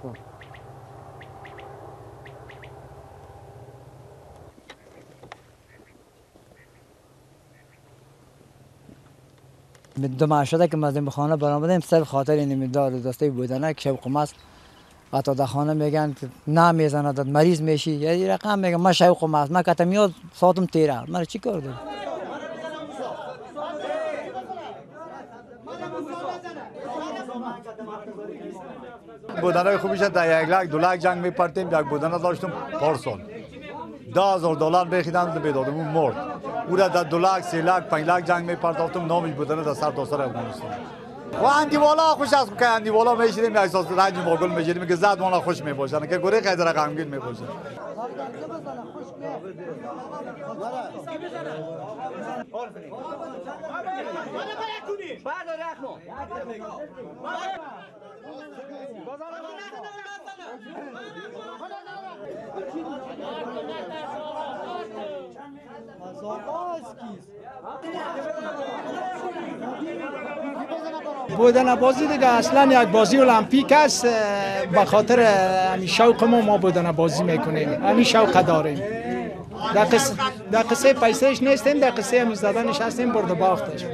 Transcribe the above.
دو شده که مزدیم خانه برآمدیم صرف خاطر این دار دسته بودنه که شوق ماست. حتی در خانه میگن که نمیزنه داد مریض میشی یه رقم میگم من شوق ماست من کتم میاد ساعتم تیره من چی کار دارم. بودنه خوبیش در 1 لک 2 لک جنگ میپرتیم. یک بودنه داشتم پارسال $10,000 بخیدم بدادم اون مرد. او را در 2 لک 3 لک 5 لک جنگ میپرداختم. نامش بودنه در سر تا سر افغانستان. و اندیوالا خوش است که اندیوالا میشیدیم یک احساس رنج ماگل میشیدیم که زد مانا خوش میباشن که گوره خیلی غمگین میباشن. بودن بازی دیگه اصلا یک بازی المپیک است. به خاطر همین شوق ما بودن بازی میکنیم. همین شوق داریم. در قصه پیسهش نیستیم، در قصه همی زدنش هستیم، برد و باختش.